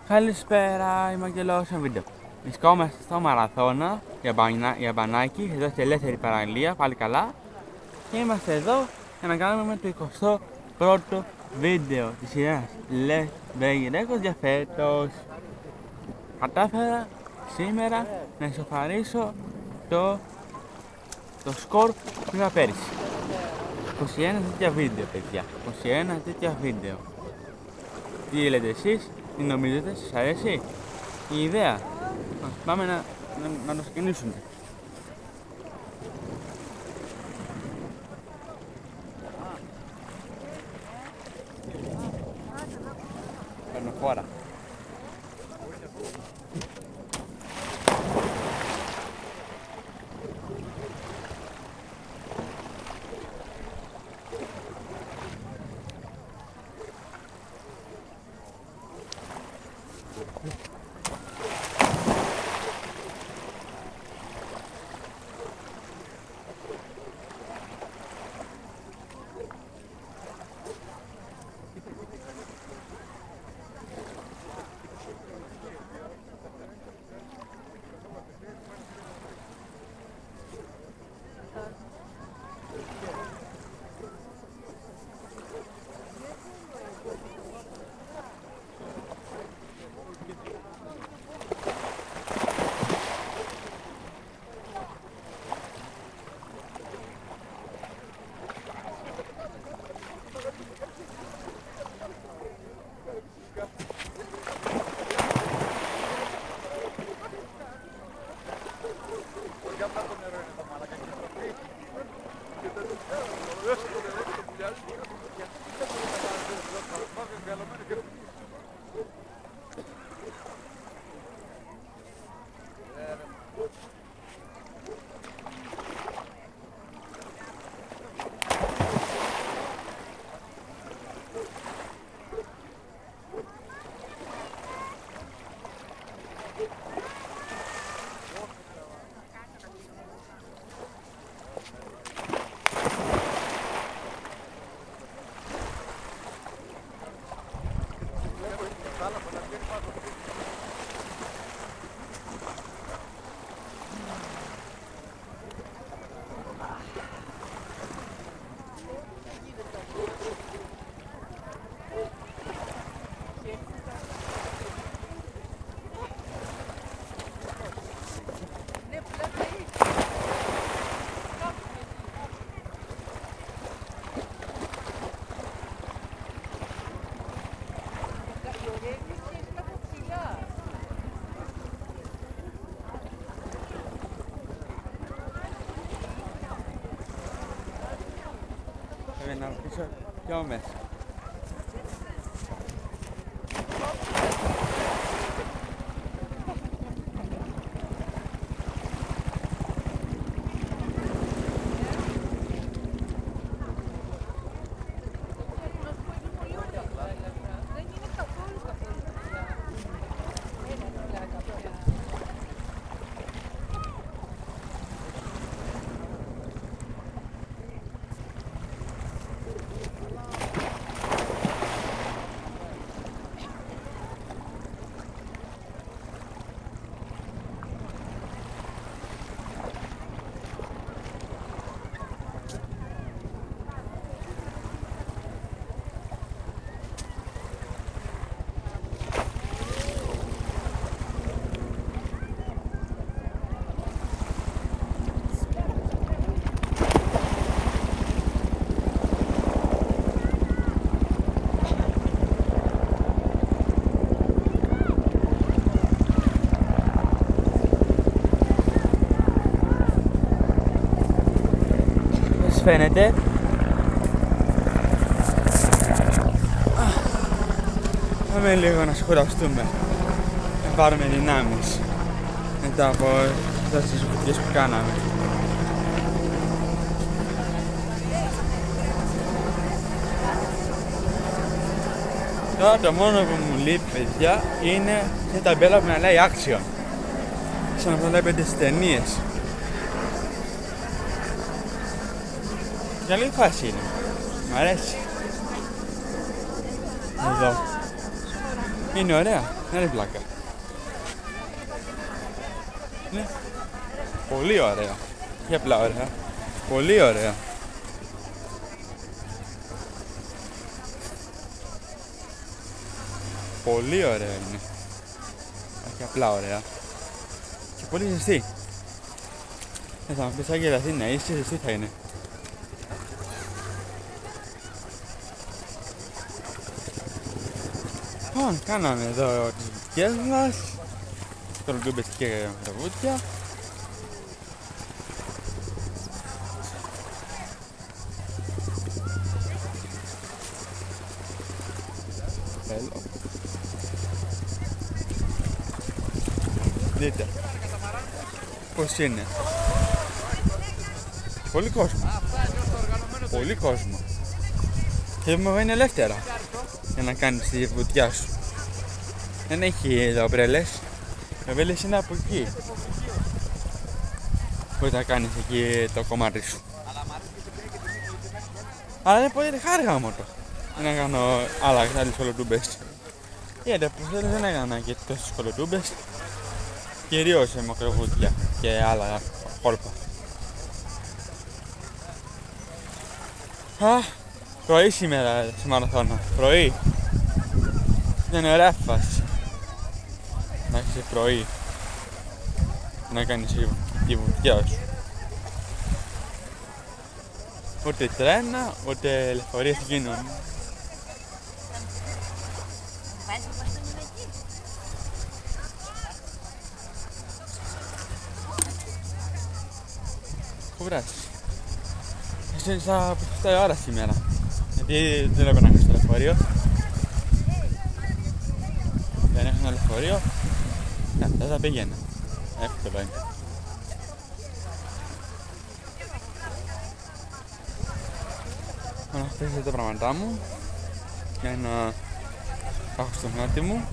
Καλησπέρα, είμαι ο Αγγελός στο βίντεο. Βρισκόμαστε στο Μαραθώνα για μπανάκι, εδώ στη ελεύθερη παραλία, πάλι καλά. Και είμαστε εδώ για να κάνουμε το 21ο βίντεο της σειράς Let's Break Records για φέτος. Κατάφερα σήμερα να ισοφαρίσω το σκορ που είχα πέρυσι. 21 τέτοια βίντεο, παιδιά. 21 τέτοια βίντεο. Τι λέτε εσείς, τι νομίζετε, σας αρέσει η ιδέα? Πάμε να το ξεκινήσουμε. Παίρνω φόρα. Πρέπει να ρωτήσω πιο μέσα. Φαίνεται. Πάμε λίγο να σκουραστούμε, να πάρουμε δυνάμεις μετά από αυτές τις βουτιές που κάναμε. Τώρα το μόνο που μου λείπει, παιδιά, είναι μια ταμπέλα που να λέει Action, σαν να βλέπετε στις ταινίες. Καλή φάση είναι. Μ' αρέσει. Εδώ. Είναι ωραία. Δεν είναι πλάκα. Είναι πολύ ωραία. Και απλά ωραία. Πολύ ωραία. Πολύ ωραία είναι. Και απλά ωραία. Και πολύ ζεστή. Θα μου πεις Άγγελα, τι είναι, είσαι ζεστή θα είναι. Λοιπόν, κάναμε εδώ τις βουτιές μας. Κολοτούμπες και τα βουτιά. Θέλω. Δείτε πως είναι. Πολύ κόσμο. Πολύ κόσμο. Και μου είναι ελεύθερα για να κάνεις τη βουτιά σου. Δεν έχει εδώ ομπρέλες. Οι ομπρέλες είναι από εκεί. Μπορείς να κάνεις εκεί το κομμάτι σου. Αλλά είναι πολύ χάρηκα μόνο. Δεν κάνω άλλες κολοτούμπες. Γιατί δεν έκανα και τόσες κολοτούμπες. Κυρίως σε μακροβούτια και άλλα κόλπα. Πρωί σήμερα στη μαραθώνα. Πρωί. Δεν είναι ωραία φάση. Να έχεις πρωί. Να κάνεις τη βουτιά σου. Ούτε τρένα, ούτε λεωφορεία συγκίνουν. Κουράσει. Έστεισα 7 ώρα σήμερα. Γιατί δεν έπαιρνα στο λεωφορείο. Δεν έχω ένα λεωφορείο. Δεν θα πήγαινα. Εύκολο είναι. Να χτίσω τα πράγματά μου για να πάω στο μάτι μου.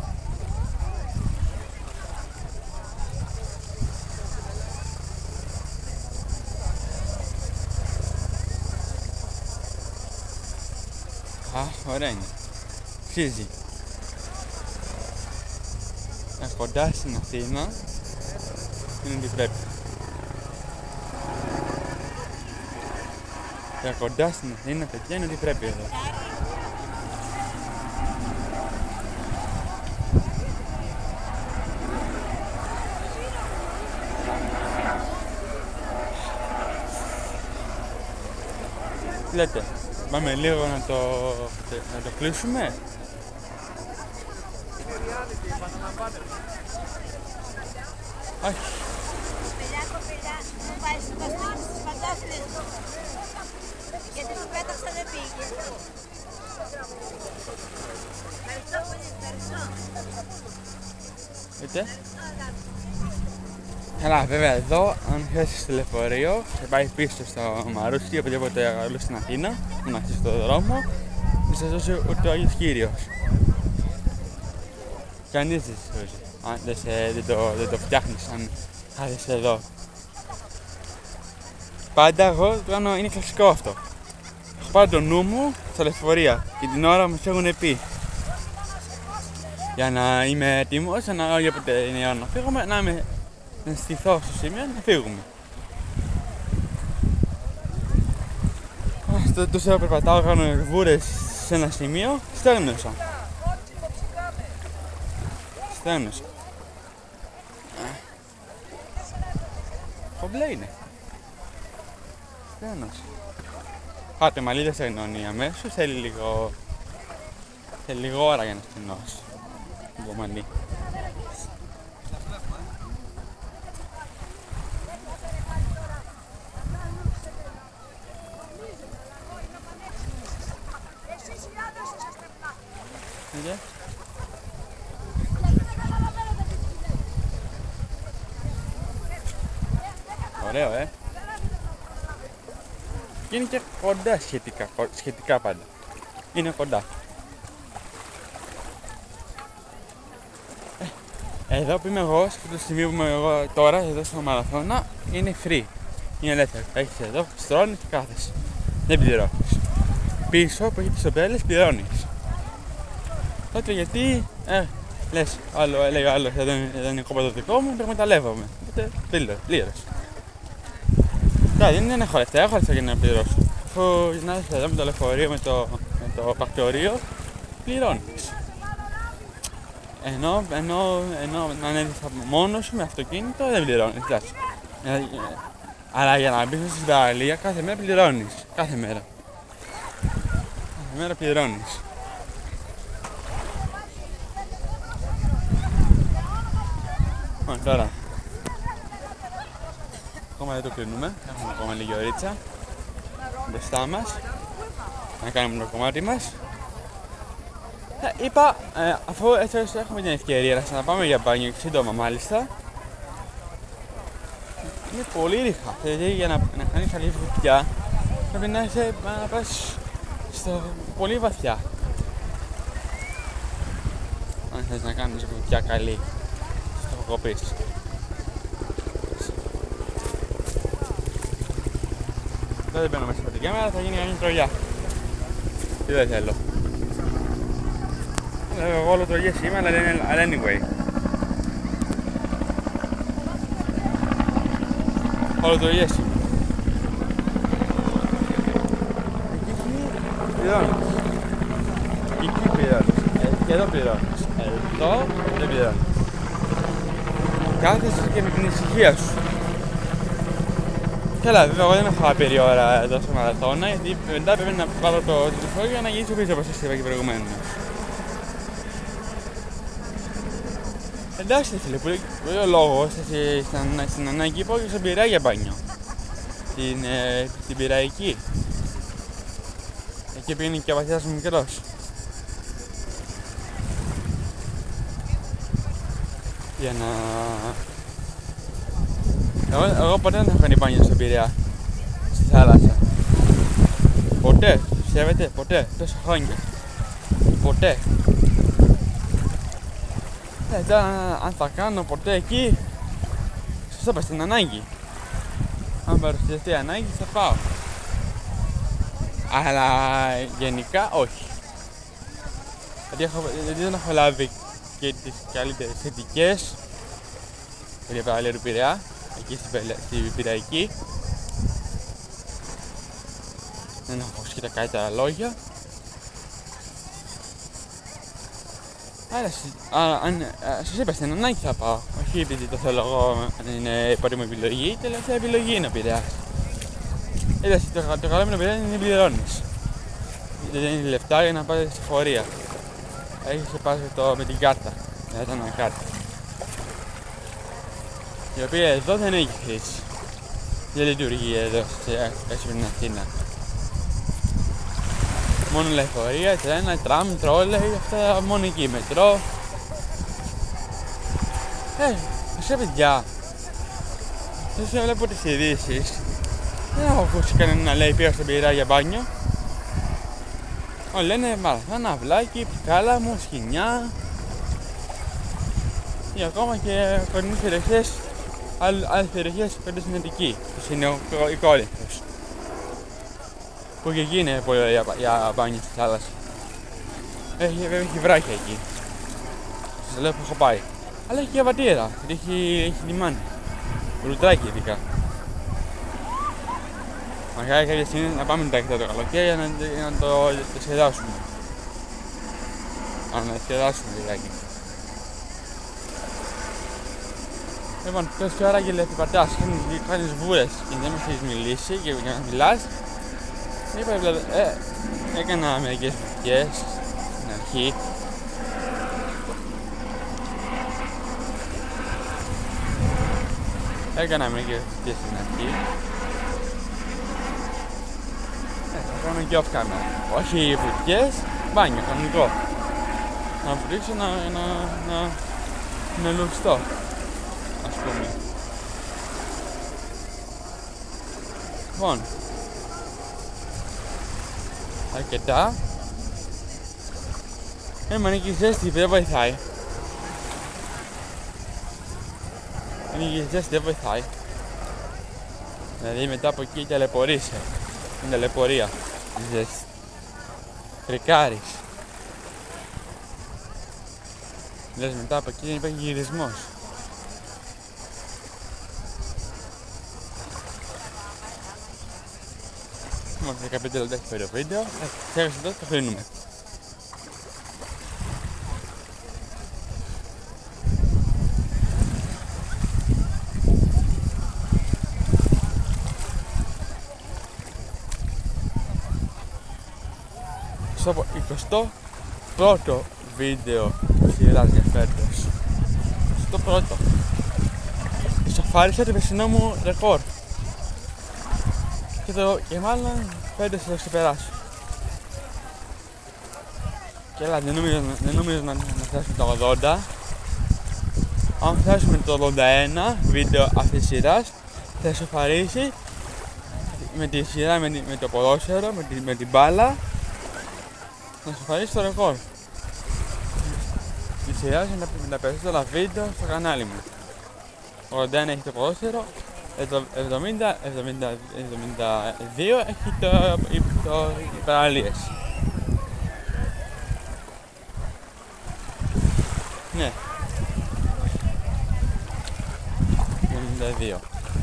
Ωραία είναι. Αξίζει. Κοντά στην Αθήνα είναι ότι πρέπει. Για κοντά στην Αθήνα, παιδιά, είναι ότι πρέπει εδώ. Τι λέτε, πάμε λίγο να το κλείσουμε. Όχι. Κοπελιά, μου πάει στο μπαστούνι στις παντόφλες μου. Γιατί του πέταξα δεν πήγε. Ευχαριστώ πολύ, ευχαριστώ. Δείτε. Καλά, βέβαια εδώ, αν χέσεις στο λεωφορείο και πάει πίσω στο Μαρούσι, οπουδήποτε αλλού στην Αθήνα, να χέσεις στο δρόμο, δεν σας δώσει ούτε ο Άγιος Κύριος. Κανείς δεν σας δώσει. Δεν το φτιάχνεις αν χάσεις εδώ. Πάντα εγώ το κάνω, είναι κλασικό αυτό. Έχω πάρει το νου μου στα λεωφορεία και την ώρα μας έχουν πει. Για να είμαι έτοιμος, όποτε είναι η ώρα να φύγουμε, να στηθώ στο σημείο να φύγουμε. Τόσο περπατάω, κάνω βούρες σε ένα σημείο, στέγνωσα. Κομπλέ είναι. Στέγνωσα. Πάτε μαλλί δεν στεγνώνει αμέσως, θέλει λίγο ώρα για να στεγνώσει το μαλλί. Ωραίο, Και είναι και κοντά σχετικά πάντα. Είναι κοντά. Εδώ που είμαι εγώ, σε αυτό το σημείο που είμαι εγώ τώρα, εδώ στο μαραθώνα, είναι free. Είναι ελεύθερο. Έχεις εδώ, στρώνεις και κάθεσαι. Δεν πληρώνεις. Πίσω που έχει τις ομπρέλες πληρώνεις. Τότε γιατί Λες, λέει ο άλλος, εδώ είναι κόμπο δικό μου, εκμεταλλεύομαι. Οπότε, πλήρως. Δηλαδή δεν έχω λεφτά για να πληρώσω. Αφού γυρνάς εδώ με το λεωφορείο, με το πρακτορείο, πληρώνεις. Ενώ να ανέβεις μόνος σου με αυτοκίνητο δεν πληρώνεις. Αλλά για να μπεις στην παραλία κάθε μέρα πληρώνεις. Κάθε μέρα πληρώνεις. Τώρα ακόμα δεν το κλείνουμε, έχουμε ακόμα λίγη ωρίτσα μπροστά μας να κάνουμε το κομμάτι μας. Είπα, αφού έτσι έχουμε την ευκαιρία να πάμε για μπάνιο σύντομα μάλιστα, είναι πολύ ρίχα, δηλαδή για να κάνεις καλή βουτιά πρέπει να πας στο πολύ βαθιά αν θες να κάνεις βουτιά καλή στο κοπείς. Δεν μπαίνω μέσα από την κάμερα, θα γίνει μια τρολιά. Τι δεν θέλω. Εγώ όλο τρολιές είμαι, αλλά anyway. Όλο τρολιές είμαι. Εκεί πληρώνεις. Εκεί πληρώνεις. Και εδώ πληρώνεις. Εδώ δεν πληρώνεις. Κάθεσαι και με την ησυχία σου. Καλά, βέβαια εγώ δεν έχω άπειρη ώρα εδώ στο μαραθώνα, γιατί μετά πρέπει να πάρω το τηλεφώνημα για να γυρίσω πίσω όπως σας είπα και προηγουμένως. Εντάξει φίλε, που λέει ο λόγος στην ανάγκη πάω και στον Πειραιά για μπάνιο. Στην Πειραϊκή. Εκεί πήγαινε και ο βαθιάς μου μικρός. Για να... Εγώ ποτέ δεν έχω κάνει μπάνιο στον Πειραιά, στη θάλασσα. Ποτέ, πιστεύετε, ποτέ, τόσα χρόνια. Ποτέ. Τώρα αν θα κάνω ποτέ εκεί, σας είπα στην ανάγκη. Αν παρουσιαστεί ανάγκη θα πάω. Αλλά γενικά όχι. Γιατί δεν έχω λάβει και τις καλύτερες θετικές για την παραλία του Πειραιά. Εκεί στην Πειραϊκή δεν έχω ακούσει και τα καλύτερα λόγια. Άρα αν σας είπα στην ανάγκη θα πάω, όχι επειδή το θέλω εγώ, είναι η πρώτη μου επιλογή, η τελευταία επιλογή είναι ο Πειραιάς. Είδες, το καλό με τον Πειραιά είναι να πληρώνεις. Δεν είναι λεφτά για να πάτε στη φορεία. Έχεις και πας με την κάρτα, με την ανακάρτα. Η οποία εδώ δεν έχει χρήση. Δεν λειτουργεί εδώ στην Αθήνα. Μόνο λεωφορεία, τρένα, τραμ, τρόλεϊ, αυτά μόνο εκεί, μετρό. Σε παιδιά, δεν βλέπω τις ειδήσεις. Δεν έχω ακούσει κανένα να λέει πήγα στον Πειραιά για μπάνιο. Όλοι λένε μαραθώνα, αυλάκι, Πικάλαμο, Σκηνιά. Ή ακόμα και κοντινές περιοχές, άλλες περιοχές κοντά στην Αττική, που είναι η Κόρινθος. Που και εκεί είναι πολύ ωραία για μπάνιο στη θάλασσα. Έχει βράχια εκεί. Σας λέω που έχω πάει. Αλλά έχει και βατήρα, έχει λιμάνι. Ρουτράκι ειδικά. Μακάρι κάποια στιγμή να πάμε μετά το καλοκαίρι για να το σχεδάσουμε. Να σχεδάσουμε λιγάκι. Λοιπόν, τόση ώρα και λεφτιπαρτάς, κάνεις βούρες και δεν μας έχεις μιλήσει και για να μιλάς. Είπα, έκανα μερικές βουτιές στην αρχή. Έκανα μερικές βουτιές στην αρχή. Θα κάνω και off camera. Όχι βουτιές, μπάνιο, κανονικό. Να βρίσκω να λουστώ, ας πούμε. Λοιπόν, αρκετά. Αν ανοίγει ζέστη δεν βοηθάει. Αν ανοίγει ζέστη δεν βοηθάει. Δηλαδή μετά από εκεί ταλαιπωρείσαι. Είναι ταλαιπωρία. Ζέστη. Φρικάρεις. Λες μετά από εκεί υπάρχει γυρισμός. Είμαστε 15 λεπτά έχει φέρει το βίντεο. Ξέρεις εδώ, το κλείνουμε. Στο 21ο βίντεο της σειράς για φέτος. Στο πρώτο. Ισοφάρισα το περσινό μου ρεκόρ. Και μάλλον φέτος θα το ξεπεράσω. Και έλα, δεν νομίζω να φτάσουμε το 80. Αν φτάσουμε το 81 βίντεο αυτής της σειράς, θα ισοφαρίσει με τη σειρά, με το ποδόσφαιρο, με την μπάλα, να ισοφαρίσει το ρεκόρ τη σειρά με τα περισσότερα βίντεο στο κανάλι μου. 81 έχει το ποδόσφαιρο, 72 έχει οι παραλίες. Ναι. 72.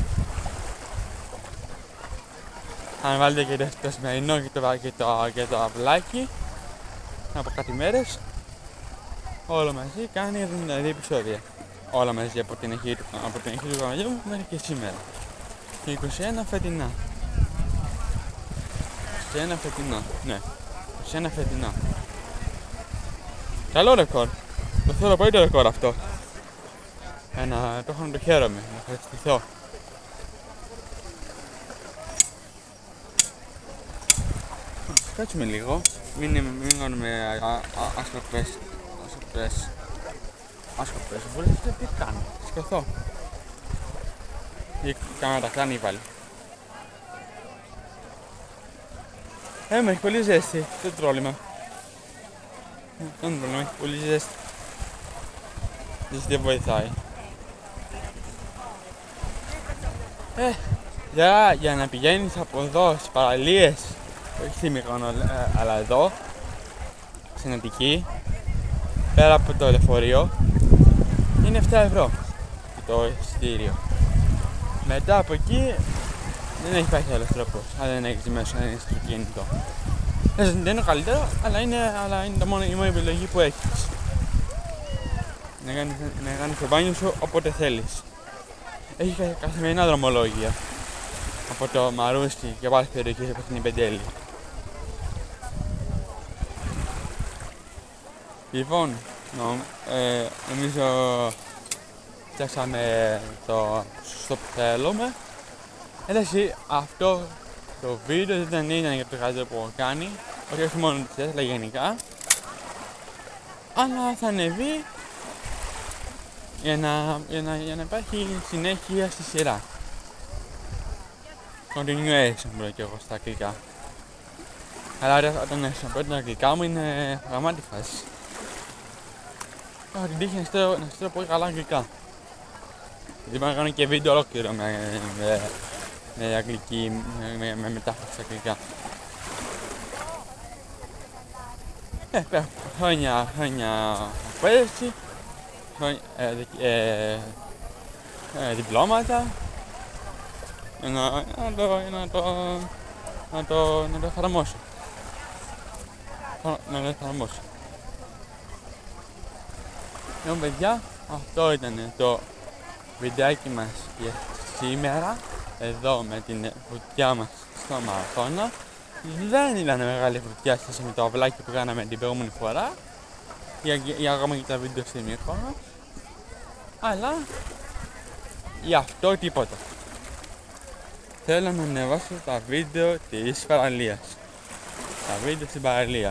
Αν βάλετε και το σημερινό και το αυλάκι από κάτι μέρες, όλο μαζί κάνει 72 επεισόδια. Όλα μαζί από την αρχή του καναλιού μου μέχρι και σήμερα. Και 21 φετινά. 21 φετινά, ναι. 21 φετινά. Καλό ρεκόρ. Το θέλω πολύ το ρεκόρ αυτό. Το έχω να το χαίρομαι, να ευχαριστηθώ. Κάτσουμε λίγο, μην κάνουμε άσκοπες, μπορείς να τι κάνω, σκεφτώ. Ή κάνα τα κάνει πάλι. Με έχει πολύ ζέστη, δεν πρόβλημα. Δεν είναι πρόβλημα, έχει πολύ ζέστη. Δεν βοηθάει. Για να πηγαίνεις από εδώ στις παραλίες, όχι στη Μύκονο, αλλά εδώ, στην Αττική, πέρα από το λεωφορείο, είναι 7 ευρώ το εισιτήριο. Μετά από εκεί δεν υπάρχει άλλος τρόπος, αν δεν έχεις μέσα, αν είναι στο κινητό. Δεν είναι καλύτερο, αλλά είναι η μόνη επιλογή που έχεις. Να κάνεις το μπάνιο σου όποτε θέλεις. Έχει καθημερινά δρομολόγια. Από το Μαρούσι και από άλλες περιοχές όπως είναι η Πεντέλη. Λοιπόν, νομίζω φτιάξαμε το σωστό που θέλουμε. Εντάξει, αυτό το βίντεο δεν ήταν για το καλύτερο που έχω κάνει, όχι μόνο της αλλά γενικά. Αλλά θα ανεβεί για να υπάρχει συνέχεια στη σειρά. Continuation μπορώ και εγώ στα αγγλικά. Αλλά όταν χρησιμοποιώ τα αγγλικά μου είναι γαμάτη φάση. Έχω την τύχη να στείλω πολύ καλά αγγλικά. Γιατί μπορώ να κάνω και βίντεο ολόκληρο με αγγλική, με μετάφραση στα αγγλικά. Χρόνια εκπαίδευση, διπλώματα, να το εφαρμόσω. Λοιπόν παιδιά, αυτό ήταν το βιντεάκι μας για σήμερα, εδώ με την βουτιά μας στο μαραθώνα. Δεν ήταν μεγάλη βουτιά σχέση με το αυλάκι που κάναμε την προηγούμενη φορά, για ακόμα και τα βίντεο στη Μύκονο, αλλά για αυτό τίποτα. Θέλω να ανεβάσω τα βίντεο της παραλίας, τα βίντεο στην παραλία.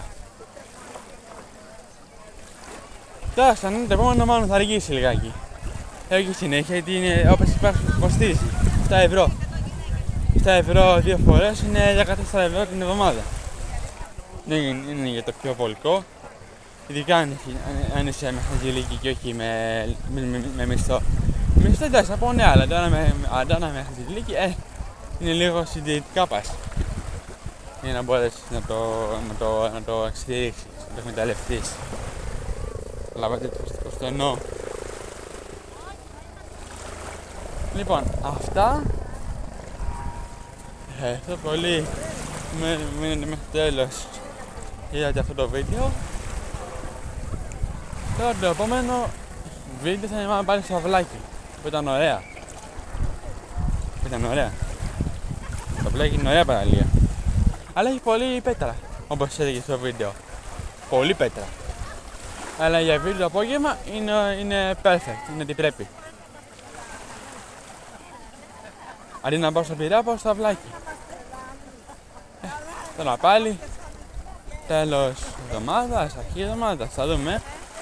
Τώρα σαν το επόμενο μάλλον θα αργήσει λιγάκι. Έχει συνέχεια γιατί είναι όπως κοστίζει 7 ευρώ. 7 ευρώ 2 φορές είναι 14 ευρώ την εβδομάδα. Δεν είναι για το πιο βολικό. Ειδικά αν είσαι με χαζηλίκι και όχι με μισθό. Μισθό εντάξει θα πω ναι, αλλά τώρα με χαζηλίκι είναι λίγο συντηρητικά πας. Για να μπορέσεις να το στηρίξεις, να το εκμεταλλευτείς. Λάβατε το Αυτό εννοώ. Λοιπόν, αυτά. Ευχαριστώ πολύ που μείνετε μέχρι τέλος για αυτό το βίντεο. Τώρα το επόμενο βίντεο θα είναι πάλι στο αυλάκι, που ήταν ωραία. Το αυλάκι είναι ωραία παραλία. Αλλά έχει πολύ πέτρα, όπως έλεγε στο βίντεο. Πολύ πέτρα. Αλλά για βίντεο το απόγευμα είναι perfect, είναι τι πρέπει. Αντί να πάω στο Πειραιά, πάω στο αυλάκι. Τώρα πάλι, τέλος εβδομάδας, αρχή εβδομάδας, θα δούμε.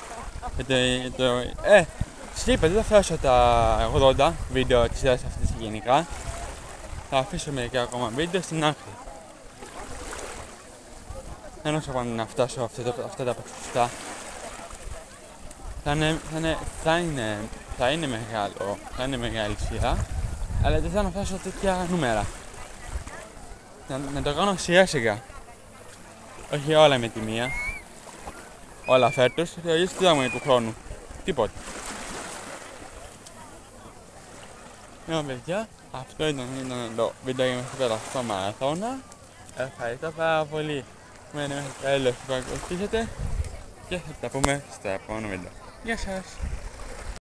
Σκύπε, δεν θα φτάσω τα 80 βίντεο της σειράς αυτής γενικά. Θα αφήσω μερικά ακόμα βίντεο στην άκρη. Δεν νομίζω πάντα να φτάσω αυτά τα ποσοστά. Θα είναι μεγάλη σειρά, αλλά δεν θα να φτάσω τέτοια νούμερα. Να το κάνω σιγά σιγά. Όχι όλα με τη μία. Όλα φέτος, γιατί τι θα μου είναι του χρόνου. Τίποτα. Λοιπόν παιδιά, αυτό ήταν το βίντεο για μέχρι τώρα στο μαραθώνα. Ευχαριστώ πάρα πολύ που μένετε μέχρι τέλος που ακολουθήσετε και θα τα πούμε στο επόμενο βίντεο. Γεια σας!